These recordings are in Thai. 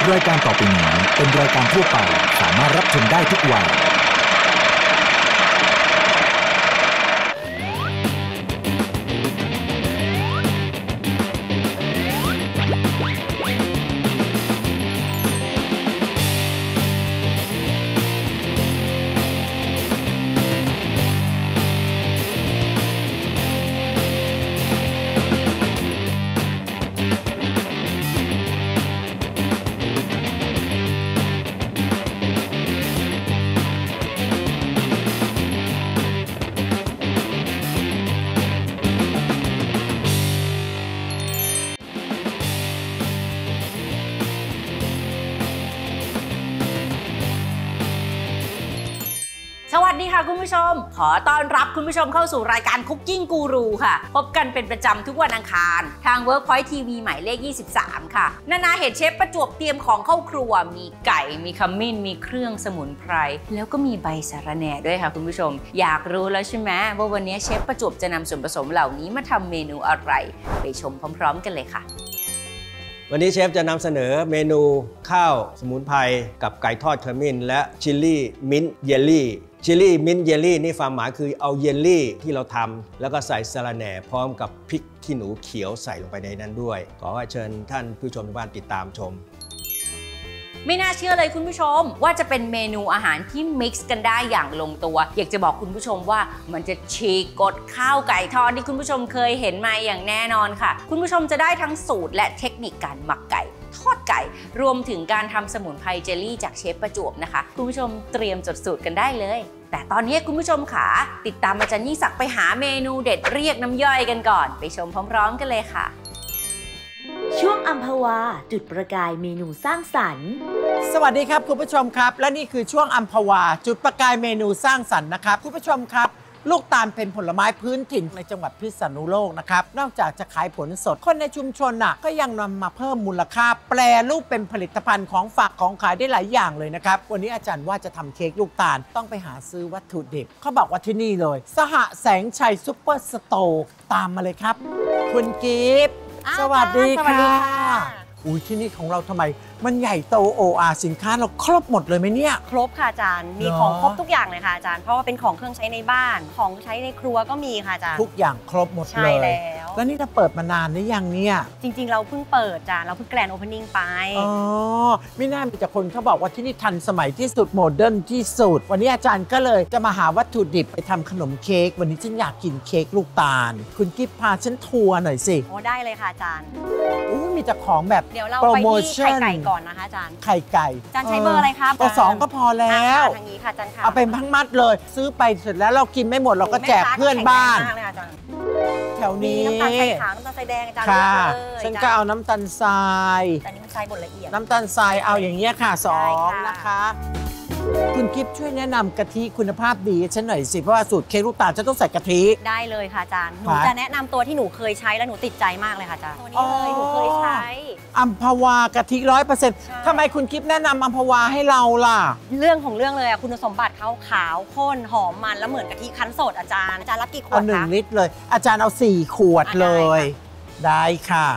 รายการต่อไปนี้เป็นรายการทั่วไปสามารถรับชมได้ทุกวัยสวัสดีค่ะคุณผู้ชมขอต้อนรับคุณผู้ชมเข้าสู่รายการคุกกิ้งกูรูค่ะพบกันเป็นประจำทุกวันอังคารทาง Workpoint TV หมายเลข23ค่ะนานาเห็นเชฟประจวบเตรียมของเข้าครัวมีไก่มีขมิ้นมีเครื่องสมุนไพรแล้วก็มีใบสะระแหน่ด้วยค่ะคุณผู้ชมอยากรู้แล้วใช่ไหมว่าวันนี้เชฟประจวบจะนำส่วนผสมเหล่านี้มาทำเมนูอะไรไปชมพร้อมๆกันเลยค่ะวันนี้เชฟจะนำเสนอเมนูข้าวสมุนไพรกับไก่ทอดขมิ้นและชิลลี่มิ้นท์เยลลี่ชิลลี่มิ้นท์เยลลี่นี่ความหมายคือเอาเยลลี่ที่เราทำแล้วก็ใส่สะระแหน่พร้อมกับพริกขี้หนูเขียวใส่ลงไปในนั้นด้วยขอเชิญท่านผู้ชมทุกท่านติดตามชมไม่น่าเชื่อเลยคุณผู้ชมว่าจะเป็นเมนูอาหารที่มิกซ์กันได้อย่างลงตัวอยากจะบอกคุณผู้ชมว่ามันจะฉีกกฎข้าวไก่ทอดที่คุณผู้ชมเคยเห็นมาอย่างแน่นอนค่ะคุณผู้ชมจะได้ทั้งสูตรและเทคนิคการหมักไก่ทอดไก่รวมถึงการทำสมุนไพรเจลลี่จากเชฟประจวบนะคะคุณผู้ชมเตรียมจดสูตรกันได้เลยแต่ตอนนี้คุณผู้ชมขาติดตามอาจารย์ยิ่งศักดิ์ไปหาเมนูเด็ดเรียกน้ำย่อยกันก่อนไปชมพร้อมๆกันเลยค่ะช่วงอัมพวาจุดประกายเมนูสร้างสรรค์สวัสดีครับคุณผู้ชมครับและนี่คือช่วงอัมพวาจุดประกายเมนูสร้างสรรค์นะครับคุณผู้ชมครับลูกตาลเป็นผลไม้พื้นถิ่นในจังหวัดพิษณุโลกนะครับนอกจากจะขายผลสดคนในชุมชนก็ยังนำมาเพิ่มมูลค่าแปรรูปเป็นผลิตภัณฑ์ของฝากของขายได้หลายอย่างเลยนะครับวันนี้อาจารย์ว่าจะทำเค้กลูกตาลต้องไปหาซื้อวัตถุดิบเขาบอกว่าที่นี่เลยสหแสงชัยซุปเปอร์สโตร์ตามมาเลยครับคุณกิฟต์สวัสดีค่ะอุ้ยที่นี่ของเราทำไมมันใหญ่โตโออาสินค้าเราครบหมดเลยไหมเนี่ยครบค่ะอาจารย์มีของครบทุกอย่างเลยค่ะอาจารย์เพราะว่าเป็นของเครื่องใช้ในบ้านของใช้ในครัวก็มีค่ะอาจารย์ทุกอย่างครบหมดเลยใช่แล้วนี่เราเปิดมานานหรือยังเนี่ยจริงๆเราเพิ่งเปิดจ้ะเราเพิ่งแกรนด์โอเพนนิ่งไปอ๋อไม่น่ามีแต่คนเขาบอกว่าที่นี่ทันสมัยที่สุดโมเดิร์นที่สุดวันนี้อาจารย์ก็เลยจะมาหาวัตถุดิบไปทำขนมเค้กวันนี้ฉันอยากกินเค้กลูกตาลคุณกิ๊บพาฉันทัวร์หน่อยสิโอ้ได้เลยค่ะอาจารย์มีแต่ของแบบเดี๋ยวเราไปที่ไข่ไก่ก่อนนะคะอาจารย์ไข่ไก่อาจารย์ใช้เบอร์อะไรครับเบอร์2ก็พอแล้วทางนี้ค่ะอาจารย์ค่ะเอาเป็นทั้งมัดเลยซื้อไปเสร็จแล้วเรากินไม่หมดเราก็แจกเพื่อนบ้านแถวนี้น้ำตาลทรายขาวน้ำตาลทรายแดงอาจารย์เลยฉันก็เอาน้ำตาลทรายแต่นี่มันทรายบดละเอียดน้ำตาลทรายเอาอย่างเงี้ยค่ะ2นะคะคุณกิฟช่วยแนะนำกะทิคุณภาพดีฉันหน่อยสิเพราะว่าสูตรเค้กลูกตาลจะต้องใส่กะทิได้เลยค่ะอาจารย์หนูจะแนะนำตัวที่หนูเคยใช้แล้วหนูติดใจมากเลยค่ะอาจารย์ตัวนี้เลยหนูเคยใช้อัมพวากะทิ 100% ทำไมคุณกิฟแนะนำอัมพวาให้เราล่ะเรื่องของเรื่องเลยคุณสมบัติเขาขาวข้นหอมมันแล้วเหมือนกะทิคั้นสดอาจารย์รับกี่ขวดคะ 1 ลิตรเลยอาจารย์เอา4 ขวดเลยได้ค่ะ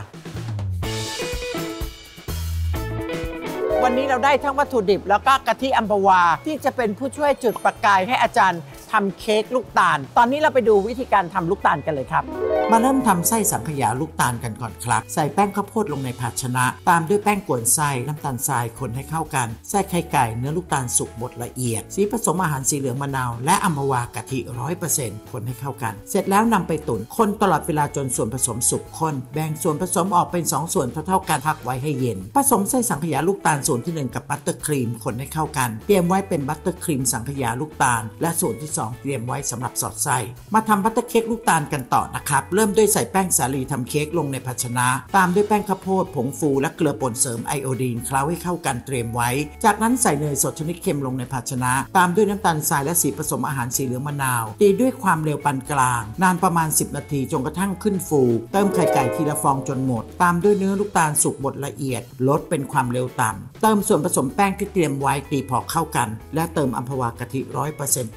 วันนี้เราได้ทั้งวัตถุดิบแล้วก็กะทิอัมพวาที่จะเป็นผู้ช่วยจุดประกายให้อาจารย์ทำเค้กลูกตาลตอนนี้เราไปดูวิธีการทำลูกตาลกันเลยครับมาเริ่มทำไส้สังขยาลูกตาลกันก่อนครับใส่แป้งข้าวโพดลงในภาชนะตามด้วยแป้งกวนไส้น้ำตาลทรายคนให้เข้ากันใส่ไข่ไก่เนื้อลูกตาลสุกบดละเอียดสีผสมอาหารสีเหลืองมะนาวและอัมพวากะทิ 100% คนให้เข้ากันเสร็จแล้วนำไปตุ๋นคนตลอดเวลาจนส่วนผสมสุกข้นแบ่งส่วนผสมออกเป็น2ส่วนเท่าๆกันพักไว้ให้เย็นผสมไส้สังขยาลูกตาลส่วนที่1กับบัตเตอร์ครีมคนให้เข้ากันเตรียมไว้เป็นบัตเตอร์ครีมสังขยาลูกตาลและส่วนที่2เตรียมไว้สำหรับสอดไส้มาทำบัตเตอร์เค้กลูกตาลกันต่อนะครับเริ่มด้วยใส่แป้งสาลีทำเค้กลงในภาชนะตามด้วยแป้งข้าวโพดผงฟูและเกลือป่นเสริมไอโอดีนเคล้าให้เข้ากันเตรียมไว้จากนั้นใส่เนยสดชนิดเค็มลงในภาชนะตามด้วยน้ำตาลทรายและสีผสมอาหารสีเหลืองมะนาวตีด้วยความเร็วปานกลางนานประมาณ10 นาทีจนกระทั่งขึ้นฟูเติมไข่ไก่ทีละฟองจนหมดตามด้วยเนื้อลูกตาลสุกบดละเอียดลดเป็นความเร็วต่ำเติมส่วนผสมแป้งที่เตรียมไว้ตีพอเข้ากันและเติมอัมพวากะทิ 100% ตีให้เข้ากัน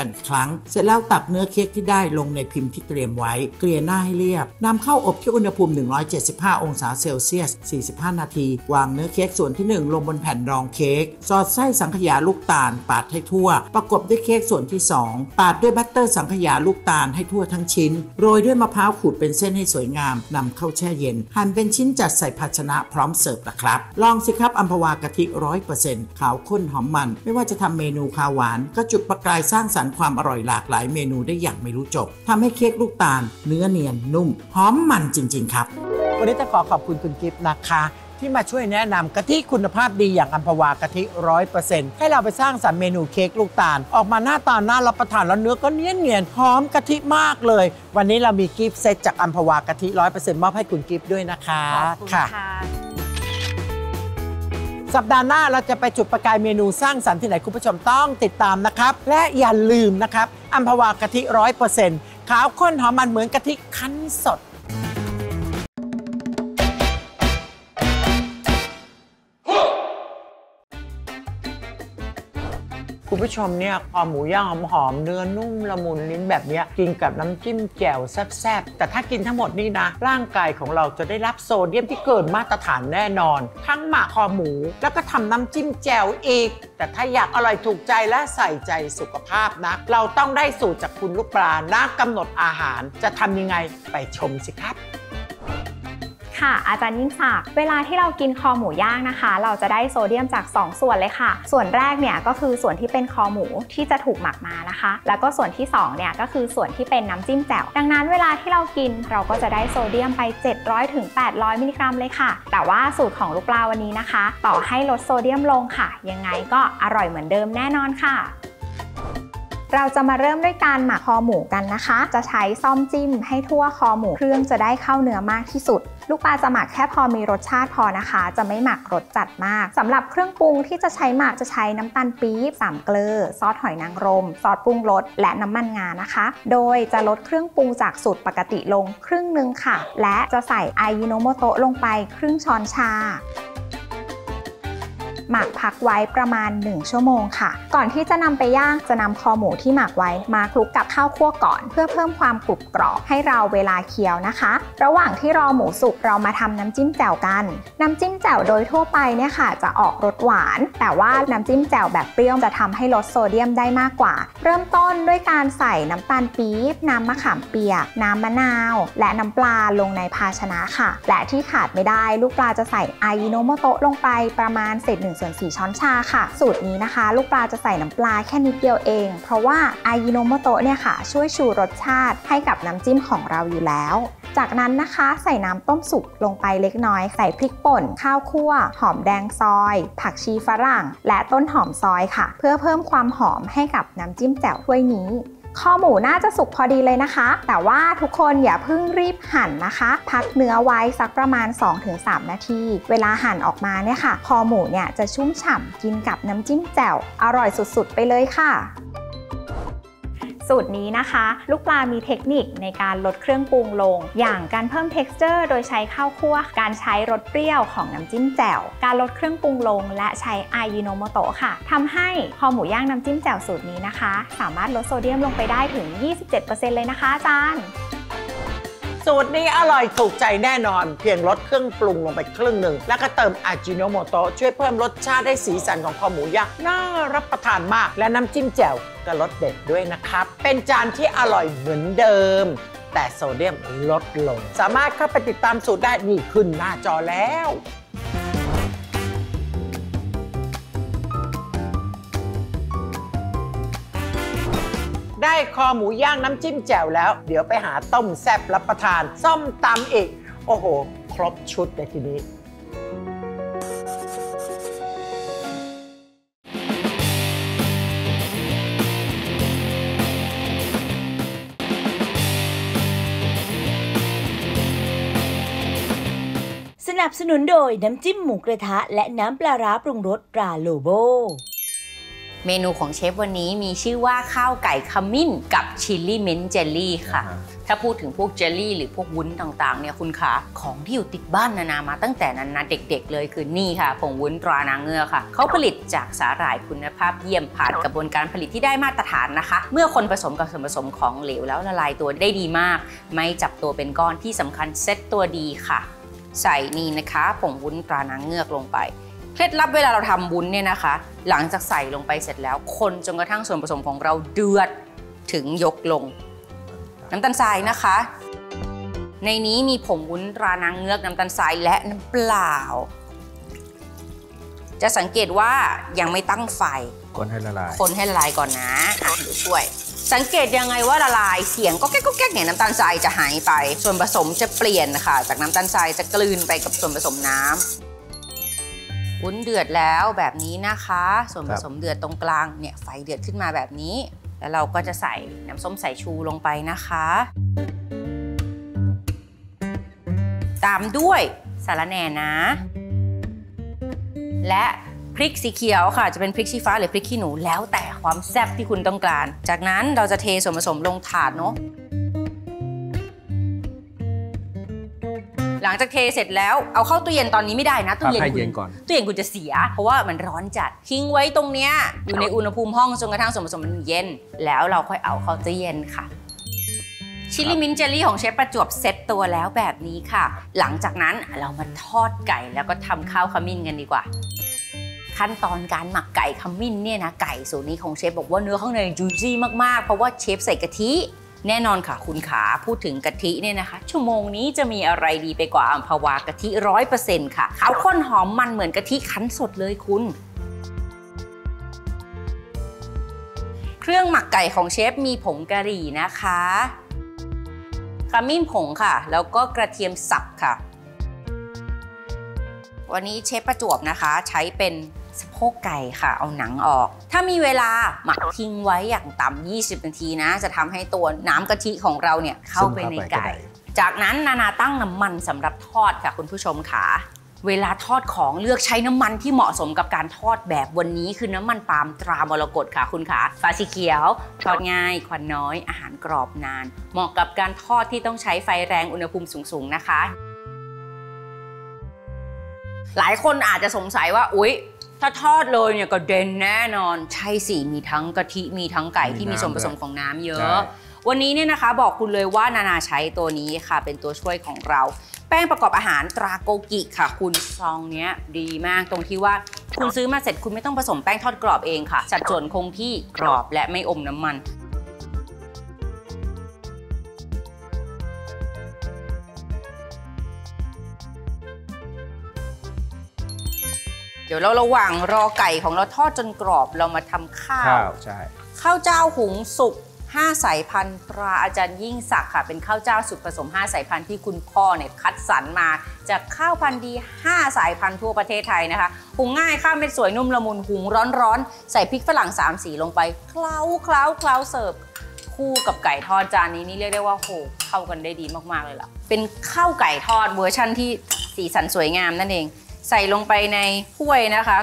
กันอีกครั้งเสร็จแล้วตักเนื้อเค้กที่ได้ลงในพิมพ์ที่เตรียมไว้เกลี่ยหน้าให้เรียบนำเข้าอบที่อุณหภูมิ175องศาเซลเซียส45นาทีวางเนื้อเค้กส่วนที่1ลงบนแผ่นรองเค้กสอดไส้สังขยาลูกตาลปาดให้ทั่วประกบด้วยเค้กส่วนที่2ปาดด้วยบัตเตอร์สังขยาลูกตาลให้ทั่วทั้งชิ้นโรยด้วยมะพร้าวขูดเป็นเส้นให้สวยงามนำเข้าแช่เย็นหั่นเป็นชิ้นจัดใส่ภาชนะพร้อมเสิร์ฟนะครับลองสิครับอัมพวากะทิ 100% ขาวข้นหอมมันไม่ว่าจะทำเมนูข้าวหวานก็จุดประกายสร้างสรรค์ความอร่อยหลากหลายเมนูได้อย่างไม่รู้จบทำให้เค้กลูกตาลเนื้อเนียนนุ่มหอมมันจริงๆครับวันนี้ต้องขอบคุณคุณกิฟต์นะคะที่มาช่วยแนะนำกะทิคุณภาพดีอย่างอัมพวากะทิ 100% ให้เราไปสร้างสรรค์เมนูเค้กลูกตาลออกมาหน้าตาน่ารับประทานแล้วเนื้อก็เนียนๆหอมกะทิมากเลยวันนี้เรามีกิฟต์เซตจากอัมพวากะทิ 100% มอบให้คุณกิฟต์ด้วยนะคะขอบคุณค่ะสัปดาห์หน้าเราจะไปจุดประกายเมนูสร้างสรรค์ที่ไหนคุณผู้ชมต้องติดตามนะครับและอย่าลืมนะครับอัมพวากะทิ 100% ขาวข้นหอมมันเหมือนกะทิคั้นสดคุณผู้ชมเนี่ยคอหมูย่างหอมๆเนื้อนุ่มละมุนลิ้นแบบนี้กินกับน้ำจิ้มแจ่วแซ่บๆแต่ถ้ากินทั้งหมดนี่นะร่างกายของเราจะได้รับโซเดียมที่เกินมาตรฐานแน่นอนทั้งหมักคอหมูแล้วก็ทำน้ำจิ้มแจ่วอีกแต่ถ้าอยากอร่อยถูกใจและใส่ใจสุขภาพนะเราต้องได้สูตรจากคุณลูกปลานักกำหนดอาหารจะทำยังไงไปชมสิครับค่ะอาจารย์ยิ่งศักดิ์เวลาที่เรากินคอหมูย่างนะคะเราจะได้โซเดียมจาก2ส่วนเลยค่ะส่วนแรกเนี่ยก็คือส่วนที่เป็นคอหมูที่จะถูกหมักมานะคะแล้วก็ส่วนที่2เนี่ยก็คือส่วนที่เป็นน้ำจิ้มแจ่วดังนั้นเวลาที่เรากินเราก็จะได้โซเดียมไป700 ถึง 800 มิลลิกรัมเลยค่ะแต่ว่าสูตรของลูกปลาวันนี้นะคะต่อให้ลดโซเดียมลงค่ะยังไงก็อร่อยเหมือนเดิมแน่นอนค่ะเราจะมาเริ่มด้วยการหมักคอหมูกันนะคะจะใช้ซ่อมจิ้มให้ทั่วคอหมูเครื่องจะได้เข้าเนื้อมากที่สุดลูกปลาจะหมักแค่พอมีรสชาติพอนะคะจะไม่หมักรสจัดมากสำหรับเครื่องปรุงที่จะใช้หมักจะใช้น้ำตาลปี๊บ3 เกลือซอสหอยนางรมซอสปรุงรสและน้ำมันงานะคะโดยจะลดเครื่องปรุงจากสูตรปกติลงครึ่งนึงค่ะและจะใส่อายิโนโมโตะลงไปครึ่งช้อนชาหมักพักไว้ประมาณ1 ชั่วโมงค่ะก่อนที่จะนำไปย่างจะนำคอหมูที่หมักไว้มาคลุกกับข้าวคั่วก่อนเพื่อเพิ่มความกรุบกรอบให้เราเวลาเคี้ยวนะคะระหว่างที่รอหมูสุกเรามาทำน้ำจิ้มแจ่วกันน้ำจิ้มแจ่วโดยทั่วไปเนี่ยค่ะจะออกรสหวานแต่ว่าน้ำจิ้มแจ่วแบบเปรี้ยวจะทำให้ลดโซเดียมได้มากกว่าเริ่มต้นด้วยการใส่น้ำตาลปี๊บน้ำมะขามเปียกน้ำมะนาวและน้ำปลาลงในภาชนะค่ะและที่ขาดไม่ได้ลูกปลาจะใส่อายิโนโมโตะลงไปประมาณ1/4 ช้อนชาค่ะสูตรนี้นะคะลูกปลาจะใส่น้ำปลาแค่นิดเดียวเองเพราะว่าอายิโนโมโตะเนี่ยค่ะช่วยชูรสชาติให้กับน้ำจิ้มของเราอยู่แล้วจากนั้นนะคะใส่น้ำต้มสุกลงไปเล็กน้อยใส่พริกป่นข้าวคั่วหอมแดงซอยผักชีฝรั่งและต้นหอมซอยค่ะเพื่อเพิ่มความหอมให้กับน้ำจิ้มแจ่วถ้วยนี้คอหมูน่าจะสุกพอดีเลยนะคะแต่ว่าทุกคนอย่าเพิ่งรีบหั่นนะคะพักเนื้อไว้สักประมาณ 2-3 นาทีเวลาหั่นออกมาเนี่ยค่ะคอหมูเนี่ยจะชุ่มฉ่ำกินกับน้ำจิ้มแจ่วอร่อยสุดๆไปเลยค่ะสูตรนี้นะคะลูกปลามีเทคนิคในการลดเครื่องปรุงลงอย่างการเพิ่ม texture โดยใช้ข้าวคั่วการใช้รสเปรี้ยวของน้ำจิ้มแจ่วการลดเครื่องปรุงลงและใช้อายิโนโมโตะค่ะทำให้คอหมูย่างน้ำจิ้มแจ่วสูตรนี้นะคะสามารถลดโซเดียมลงไปได้ถึง 27% เลยนะคะอาจารย์สูตรนี้อร่อยถูกใจแน่นอนเพียงลดเครื่องปรุงลงไปครึ่งหนึ่งแล้วก็เติมอาจิโนโมโตะช่วยเพิ่มรสชาติให้สีสันของคอหมูย่างน่ารับประทานมากและน้ำจิ้มแจ่วก็รสเด็ดด้วยนะครับเป็นจานที่อร่อยเหมือนเดิมแต่โซเดียมลดลงสามารถเข้าไปติดตามสูตรได้นี่ขึ้นหน้าจอแล้วได้คอหมูย่างน้ำจิ้มแจ่วแล้วเดี๋ยวไปหาต้มแซ่บรับประทานส้มตำอีกโอ้โหครบชุดเลยทีนี้สนับสนุนโดยน้ำจิ้มหมูกระทะและน้ำปลาร้าปรุงรสตราโลโบเมนูของเชฟวันนี้มีชื่อว่าข้าวไก่ขมิ้นกับชิลลี่มิ้นท์เจลลี่ค่ะถ้าพูดถึงพวกเจลลี่หรือพวกวุ้นต่างๆเนี่ยคุณขาของที่อยู่ติดบ้านนานามาตั้งแต่นั้นนะเด็กๆเลยคือนี่ค่ะผงวุ้นตรานางเงือกค่ะเขาผลิตจากสาหร่ายคุณภาพเยี่ยมผ่านกระบวนการผลิตที่ได้มาตรฐานนะคะเมื่อคนผสมกับส่วนผสมของเหลวแล้วละลายตัวได้ดีมากไม่จับตัวเป็นก้อนที่สำคัญเซ็ตตัวดีค่ะใส่นี่นะคะผงวุ้นตรานางเงือกลงไปเคล็ดลับเวลาเราทำวุ้นเนี่ยนะคะหลังจากใส่ลงไปเสร็จแล้วคนจนกระทั่งส่วนผสมของเราเดือดถึงยกลงน้ำตาลทรายนะคะในนี้มีผงวุ้นตรานางเงือกน้ำตาลทรายและน้ำเปล่าจะสังเกตว่ายังไม่ตั้งไฟคนให้ละลายก่อนนะเดี๋ยวช่วยสังเกตยังไงว่าละลายเสียงก็แก๊กเนี่ยน้ำตาลทรายจะหายไปส่วนผสมจะเปลี่ยนนะคะจากน้ำตาลทรายจะกลืนไปกับส่วนผสมน้ำวุ้นเดือดแล้วแบบนี้นะคะส่วนผสมเดือดตรงกลางเนี่ยไฟเดือดขึ้นมาแบบนี้แล้วเราก็จะใส่น้ำส้มสายชูลงไปนะคะตามด้วยสาระแหน่นะและพริกสีเขียวค่ะจะเป็นพริกชี้ฟ้าหรือพริกขี้หนูแล้วแต่ความแซ่บที่คุณต้องการจากนั้นเราจะเทส่วนผสมลงถาดเนาะหลังจากเทเสร็จแล้วเอาเข้าตู้เย็นตอนนี้ไม่ได้นะตู้เย็นคุณจะเสียเพราะว่ามันร้อนจัดทิ้งไว้ตรงเนี้ยอยู่ในอุณหภูมิห้องจนกระทั่งส่วนผสมมันเย็นแล้วเราค่อยเอาเข้าตู้เย็นค่ะชิลลี่มิ้นท์เจลลี่ของเชฟประจวบเซ็ตตัวแล้วแบบนี้ค่ะหลังจากนั้นเรามาทอดไก่แล้วก็ทำข้าวขมิ้นกันดีกว่าขั้นตอนการหมักไก่ขมิ้นเนี่ยนะไก่สูตรนี้ของเชฟบอกว่าเนื้อข้างในจูซี่มากๆเพราะว่าเชฟใส่กะทิแน่นอนค่ะคุณขาพูดถึงกะทิเนี่ยนะคะชั่วโมงนี้จะมีอะไรดีไปกว่าอัมพวากะทิ 100% ค่ะขาวข้นหอมมันเหมือนกะทิคั้นสดเลยคุณเครื่องหมักไก่ของเชฟมีผงกะหรี่นะคะขมิ้นผงค่ะแล้วก็กระเทียมสับค่ะวันนี้เชฟประจวบนะคะใช้เป็นสะโพกไก่ค่ะเอาหนังออกถ้ามีเวลาหมักทิ้งไว้อย่างต่ำ20 นาทีนะจะทำให้ตัวน้ำกะทิของเราเนี่ยเข้าไปในไก่จากนั้นนานาตั้งน้ำมันสำหรับทอดค่ะคุณผู้ชมค่ะเวลาทอดของเลือกใช้น้ำมันที่เหมาะสมกับการทอดแบบวันนี้คือน้ำมันปาล์มตรามรกตค่ะคุณขาฟ้าสีเขียวทอดง่ายควันน้อยอาหารกรอบนานเหมาะกับการทอดที่ต้องใช้ไฟแรงอุณหภูมิสูงๆนะคะหลายคนอาจจะสงสัยว่าอุ๊ยถ้าทอดเลยเนี่ยก็เด่นแน่นอนใช่สิมีทั้งกะทิมีทั้งไก่ที่มีส่วนผสมของน้ำเยอะวันนี้เนี่ยนะคะบอกคุณเลยว่านานาใช้ตัวนี้ค่ะเป็นตัวช่วยของเราแป้งประกอบอาหารตราโกกิค่ะคุณซองเนี้ยดีมากตรงที่ว่าคุณซื้อมาเสร็จคุณไม่ต้องผสมแป้งทอดกรอบเองค่ะสัดส่วนคงที่กรอบและไม่อมน้ำมันเดี๋ยวเราระหว่างรอไก่ของเราทอดจนกรอบเรามาทำข้าวใช่ข้าวเจ้าหุงสุก5 สายพันธุ์ตราอาจารย์ยิ่งศักดิ์ค่ะเป็นข้าวเจ้าสูตรผสม5 สายพันธุ์ที่คุณพ่อเนี่ยคัดสรรมาจากข้าวพันธุ์ดี5 สายพันธุ์ทั่วประเทศไทยนะคะหุงง่ายข้าวเม็ดสวยนุ่มละมุนหุงร้อนๆใส่พริกฝรั่ง3 สีลงไปเคล้าเสิร์ฟคู่กับไก่ทอดจานนี้นี่เรียกได้ว่าโหเข้ากันได้ดีมากๆเลยล่ะเป็นข้าวไก่ทอดเวอร์ชั่นที่สีสันสวยงามนั่นเองใส่ลงไปในถ้วยนะคะ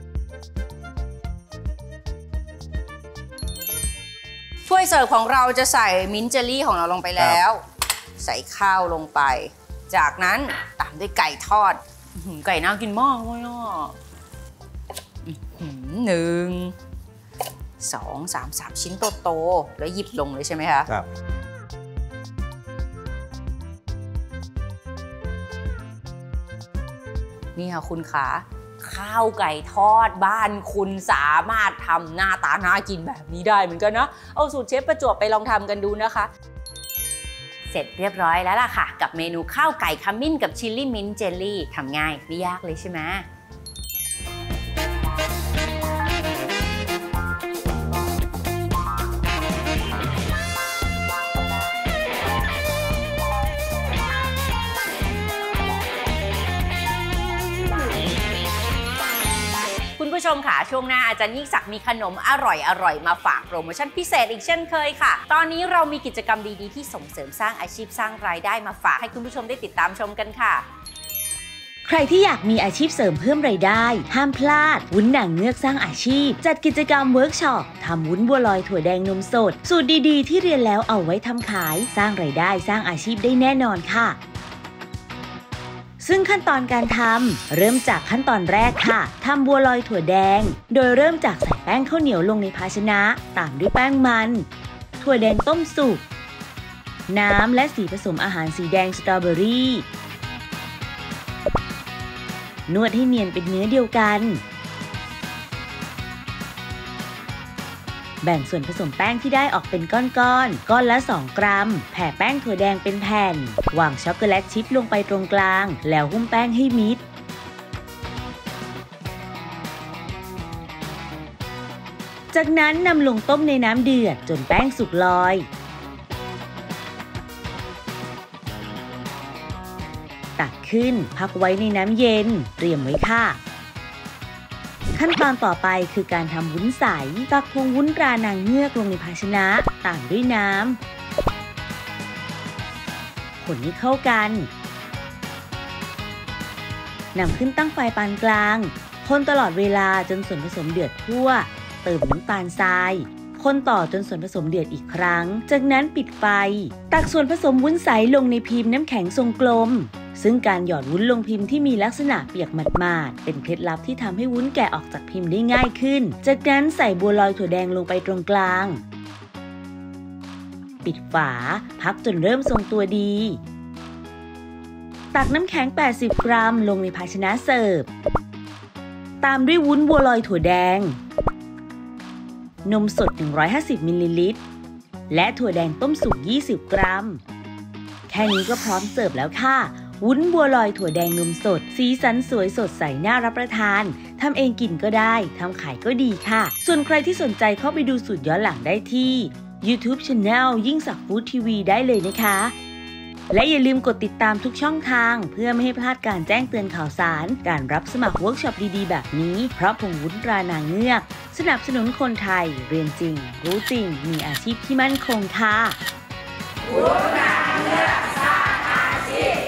ถ้วยเสิร์ฟของเราจะใส่มิ้นท์เจลลี่ของเราลงไปแล้วใส่ข้าวลงไปจากนั้นตามด้วยไก่ทอดไก่น่ากินมากเลยอ่ะ1 2 3 ชิ้นโตๆแล้วหยิบลงเลยใช่ไหมคะครับนี่ค่ะคุณขาข้าวไก่ทอดบ้านคุณสามารถทำหน้าตาน่ากินแบบนี้ได้เหมือนกันนะเอาสูตรเชฟประจวบไปลองทำกันดูนะคะเสร็จเรียบร้อยแล้วล่ะค่ะกับเมนูข้าวไก่ขมิ้นกับชิลลี่มิ้นท์เจลลี่ทำง่ายไม่ยากเลยใช่ไหม ผู้ชมค่ะช่วงหน้าอาจารย์ยิ่งศักดิ์มีขนมอร่อยมาฝากโปรโมชั่นพิเศษอีกเช่นเคยค่ะตอนนี้เรามีกิจกรรมดีๆที่ส่งเสริมสร้างอาชีพสร้างรายได้มาฝากให้คุณผู้ชมได้ติดตามชมกันค่ะใครที่อยากมีอาชีพเสริมเพิ่มรายได้ห้ามพลาดวุ้นหนังเงือกสร้างอาชีพจัดกิจกรรมเวิร์กช็อปทำวุ้นบัวลอยถั่วแดงนมสดสูตรดีๆที่เรียนแล้วเอาไว้ทำขายสร้างรายได้สร้างอาชีพได้แน่นอนค่ะซึ่งขั้นตอนการทำเริ่มจากขั้นตอนแรกค่ะทำบัวลอยถั่วแดงโดยเริ่มจากใส่แป้งข้าวเหนียวลงในภาชนะตามด้วยแป้งมันถั่วแดงต้มสุกน้ำและสีผสมอาหารสีแดงสตรอเบอรี่นวดให้เนียนเป็นเนื้อเดียวกันแบ่งส่วนผสมแป้งที่ได้ออกเป็นก้อนละ2 กรัมแผ่แป้งถั่วแดงเป็นแผ่นวางช็อกโกแลตชิพลงไปตรงกลางแล้วหุ้มแป้งให้มิดจากนั้นนำลงต้มในน้ำเดือดจนแป้งสุกลอยตักขึ้นพักไว้ในน้ำเย็นเตรียมไว้ค่ะขั้นตอนต่อไปคือการทำวุ้นใสตักผงวุ้นตรานางเงือกลงในภาชนะตามด้วยน้ำคนให้เข้ากันนำขึ้นตั้งไฟปานกลางคนตลอดเวลาจนส่วนผสมเดือดทั่วเติมน้ำตาลทรายคนต่อจนส่วนผสมเดือดอีกครั้งจากนั้นปิดไฟตักส่วนผสมวุ้นใสลงในพิมพ์น้ำแข็งทรงกลมซึ่งการหยอดวุ้นลงพิมพ์ที่มีลักษณะเปียกหมาดๆเป็นเคล็ดลับที่ทำให้วุ้นแกะออกจากพิมพ์ได้ง่ายขึ้นจากนั้นใส่บัวลอยถั่วแดงลงไปตรงกลางปิดฝาพักจนเริ่มทรงตัวดีตักน้ำแข็ง80 กรัมลงในภาชนะเสิร์ฟตามด้วยวุ้นบัวลอยถั่วแดงนมสด150มิลลิลิตรและถั่วแดงต้มสุก20 กรัมแค่นี้ก็พร้อมเสิร์ฟแล้วค่ะวุ้นบัวลอยถั่วแดงนมสดสีสันสวยสดใสน่ารับประทานทำเองกินก็ได้ทำขายก็ดีค่ะส่วนใครที่สนใจเข้าไปดูสูตรย้อนหลังได้ที่ YouTube Channel ยิ่งศักดิ์ฟู้ดทีวีได้เลยนะคะและอย่าลืมกดติดตามทุกช่องทางเพื่อไม่ให้พลาดการแจ้งเตือนข่าวสารการรับสมัครเวิร์กช็อปดีๆแบบนี้เพราะผงวุ้นตรานางเงือกสนับสนุนคนไทยเรียนจริงรู้จริงมีอาชีพที่มั่นคงค่ะวุ้นตรานางเงือกสร้างอาชีพ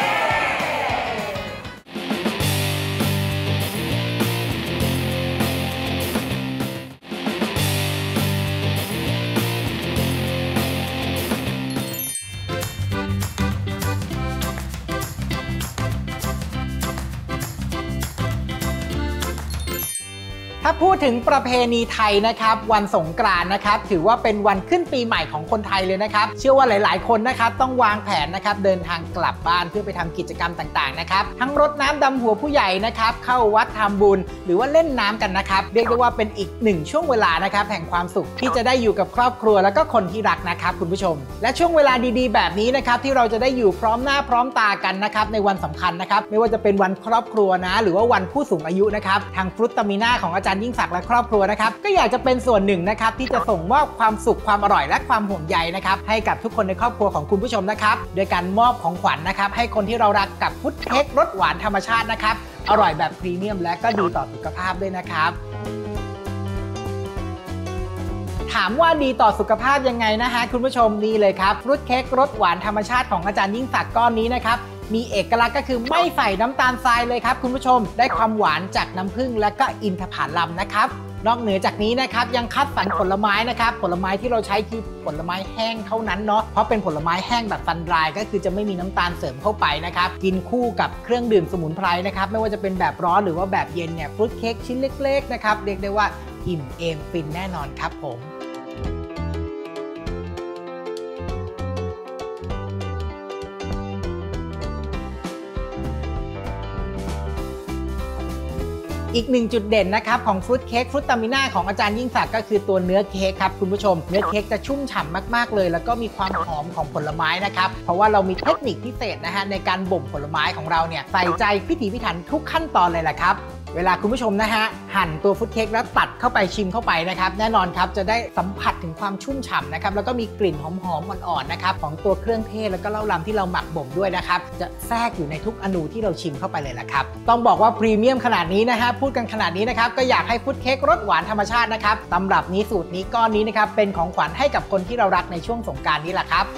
ถ้าพูดถึงประเพณีไทยนะครับวันสงกรานต์นะครับถือว่าเป็นวันขึ้นปีใหม่ของคนไทยเลยนะครับเชื่อว่าหลายๆคนนะครับต้องวางแผนนะครับเดินทางกลับบ้านเพื่อไปทำกิจกรรมต่างๆนะครับทั้งรดน้ำดำหัวผู้ใหญ่นะครับเข้าวัดทำบุญหรือว่าเล่นน้ำกันนะครับเรียกได้ว่าเป็นอีกหนึ่งช่วงเวลานะครับแห่งความสุขที่จะได้อยู่กับครอบครัวแล้วก็คนที่รักนะครับคุณผู้ชมและช่วงเวลาดีๆแบบนี้นะครับที่เราจะได้อยู่พร้อมหน้าพร้อมตากันนะครับในวันสำคัญนะครับไม่ว่าจะเป็นวันครอบครัวนะหรือว่าวันผู้สูงอายุนะครับทางฟรุตตามิน่าของอาจารย์ยิ่งศักดิ์และครอบครัวนะครับก็อยากจะเป็นส่วนหนึ่งนะครับที่จะส่งมอบความสุขความอร่อยและความห่วงใยนะครับให้กับทุกคนในครอบครัวของคุณผู้ชมนะครับโดยการมอบของขวัญนะครับให้คนที่เรารักกับฟุตเค้กรสหวานธรรมชาตินะครับอร่อยแบบพรีเมียมและก็ดีต่อสุขภาพด้วยนะครับถามว่าดีต่อสุขภาพยังไงนะฮะคุณผู้ชมนี่เลยครับฟรุตเค้กรสหวานธรรมชาติของอาจารย์ยิ่งศักดิ์ก้อนนี้นะครับมีเอกลักษณ์ก็คือไม่ใส่น้ำตาลทรายเลยครับคุณผู้ชมได้ความหวานจากน้ำผึ้งและก็อินทผลัมนะครับนอกเหนือจากนี้นะครับยังคัดสรรผลไม้นะครับผลไม้ที่เราใช้คือผลไม้แห้งเท่านั้นเนาะเพราะเป็นผลไม้แห้งแบบซันดรายก็คือจะไม่มีน้ำตาลเสริมเข้าไปนะครับกินคู่กับเครื่องดื่มสมุนไพรนะครับไม่ว่าจะเป็นแบบร้อนหรือว่าแบบเย็นเนี่ยฟรุตเค้กชิ้นเล็กๆนะครับเรียกได้ว่าอิ่มเอมฟินแน่นอนครับผม อีกหนึ่งจุดเด่นนะครับของฟรุตเค้กฟรุตตามิน่าของอาจารย์ยิ่งศักดิ์ก็คือตัวเนื้อเค้กครับคุณผู้ชมเนื้อเค้กจะชุ่มฉ่ำมากๆเลยแล้วก็มีความหอมของผลไม้นะครับเพราะว่าเรามีเทคนิคพิเศษนะฮะในการบ่มผลไม้ของเราเนี่ยใส่ใจพิถีพิถันทุกขั้นตอนเลยแหละครับเวลาคุณผู้ชมนะฮะหั่นตัวฟรุตเค้กแล้วตัดเข้าไปชิมเข้าไปนะครับแน่นอนครับจะได้สัมผัสถึงความชุ่มฉ่ำนะครับแล้วก็มีกลิ่นหอมๆอ่อนๆนะครับของตัวเครื่องเทศแล้วก็เหล้าลำที่เราหมักบ่มด้วยนะครับจะแทรกอยู่ในทุกอนูที่เราชิมเข้าไปเลยแหละครับต้องบอกว่าพรีเมียมขนาดนี้นะฮะพูดกันขนาดนี้นะครับก็อยากให้ฟรุตเค้กรสหวานธรรมชาตินะครับตำรับนี้สูตรนี้ก้อนนี้นะครับเป็นของขวัญให้กับคนที่เรารักในช่วงสงกรานต์นี้แหละครับ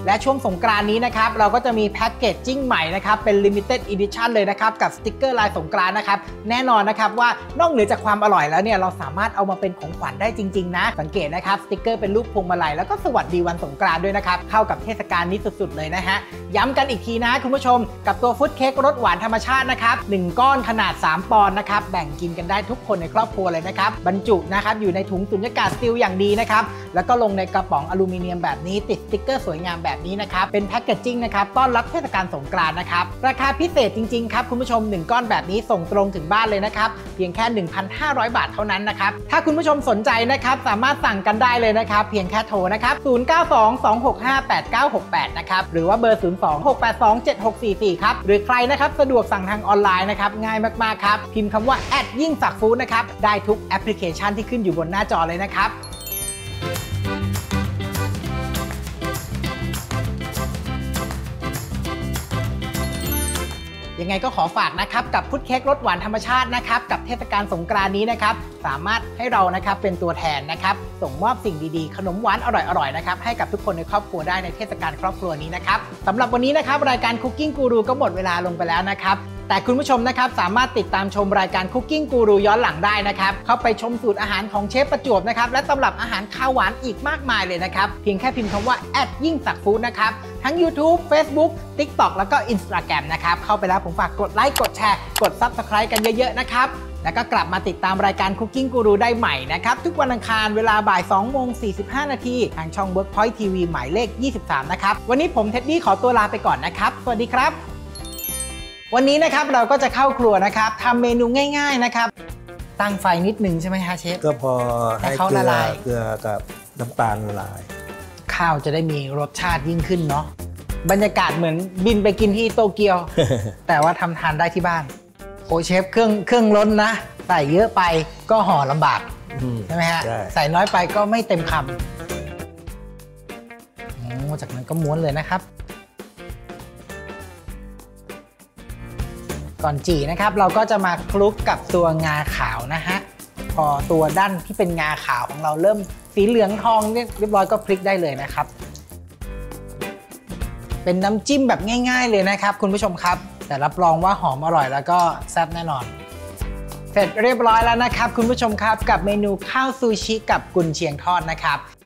และช่วงสงกรานต์นี้นะครับเราก็จะมีแพ็กเกจจิ้งใหม่นะครับเป็น Limited Edition เลยนะครับกับสติกเกอร์ลายสงกรานต์นะครับแน่นอนนะครับว่านอกเหนือจากความอร่อยแล้วเนี่ยเราสามารถเอามาเป็นของขวัญได้จริงๆนะสังเกตนะครับสติกเกอร์เป็นรูปพวงมาลัยแล้วก็สวัสดีวันสงกรานต์ด้วยนะครับเข้ากับเทศกาลนี้สุดๆเลยนะฮะย้ำกันอีกทีนะคุณผู้ชมกับตัวฟุตเค้กรสหวานธรรมชาตินะครับ1ก้อนขนาด3ปอนด์นะครับแบ่งกินกันได้ทุกคนในครอบครัวเลยนะครับบรรจุนะครับอยู่ในถุงสุญญากาศสตีลอย่างดีนะครับแล้วก็ลงในกระป๋องอลูมิเนียมแบบนี้ติดสติ๊กเกอร์สวยงามแบบนี้นะครับเป็นแพ็กเกจจิ้งนะครับต้อนรับเทศกาลสงกรานต์นะครับราคาพิเศษจริงๆครับคุณผู้ชม1ก้อนแบบนี้ส่งตรงถึงบ้านเลยนะครับเพียงแค่ 1,500 บาทเท่านั้นนะครับถ้าคุณผู้ชมสนใจนะครับสามารถสั่งกันได้เลยนะครับเพียงแค่โทรนะครับ0922658968นะครับหรือว่าเบอร์02-682-7644ครับหรือใครนะครับสะดวกสั่งทางออนไลน์นะครับง่ายมากๆครับพิมพ์คำว่ายิ่งศักดิ์ฟู้ดนะครับได้ทุกแอปพลิเคชันที่ขึ้นอยู่บนหน้าจอเลยนะครับยังไงก็ขอฝากนะครับกับฟุตเค้กรสหวานธรรมชาตินะครับกับเทศกาลสงกรานต์นี้นะครับสามารถให้เรานะครับเป็นตัวแทนนะครับส่งมอบสิ่งดีๆขนมหวานอร่อยๆนะครับให้กับทุกคนในครอบครัวได้ในเทศกาลครอบครัวนี้นะครับสำหรับวันนี้นะครับรายการ Cooking Guru ก็หมดเวลาลงไปแล้วนะครับแต่คุณผู้ชมนะครับสามารถติดตามชมรายการ Cooking Guru ย้อนหลังได้นะครับเข้าไปชมสูตรอาหารของเชฟประจวบนะครับและตำรับอาหารข้าวหวานอีกมากมายเลยนะครับเพียงแค่พิมพ์คำว่ายิ่งศักดิ์ฟู้ดนะครับทั้ง YouTube Facebook TikTok แล้วก็ Instagram นะครับเข้าไปแล้วผมฝากกดไลค์กดแชร์กด Subscribe กันเยอะๆนะครับแล้วก็กลับมาติดตามรายการ Cooking Guru ได้ใหม่นะครับทุกวันอังคารเวลาบ่าย 2:45 นาทีทางช่อง Workpoint TV หมายเลข 23 นะครับวันนี้ผมเท็ดดี้ขอตัวลาไปก่อนนะครับสวัสดีครับวันนี้นะครับเราก็จะเข้าครัวนะครับทำเมนูง่ายๆนะครับตั้งไฟนิดนึงใช่ไหมฮะเชฟก็พอให้เกลือกับน้ำตาลละลายข้าวจะได้มีรสชาติยิ่งขึ้นเนาะบรรยากาศเหมือนบินไปกินที่โตเกียว แต่ว่าทำทานได้ที่บ้านโอ้เชฟเครื่องล้นนะใส่เยอะไปก็ห่อลำบากใช่ไหมฮะใส่น้อยไปก็ไม่เต็มคำจากนั้นก็ม้วนเลยนะครับก่อนจี่นะครับเราก็จะมาคลุกกับตัวงาขาวนะฮะพอตัวด้านที่เป็นงาขาวของเราเริ่มสีเหลืองทองเรียบร้อยก็พลิกได้เลยนะครับเป็นน้ำจิ้มแบบง่ายๆเลยนะครับคุณผู้ชมครับแต่รับรองว่าหอมอร่อยแล้วก็แซ่บแน่นอนเสร็จเรียบร้อยแล้วนะครับคุณผู้ชมครับกับเมนูข้าวซูชิกับกุนเชียงทอดนะครับ